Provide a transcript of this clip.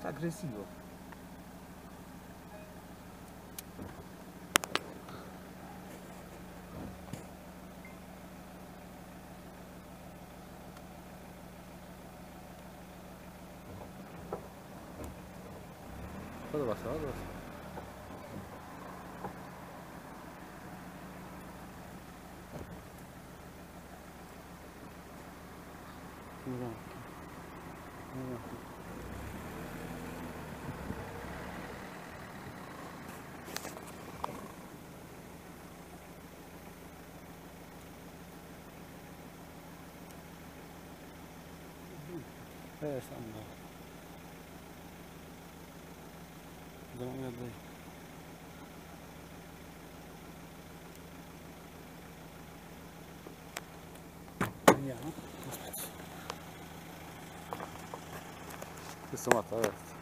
Molto aggressivo. Vado basta, vado basta. sta andando. Andiamo a vedere. Andiamo. Aspetta. Questo matto adesso.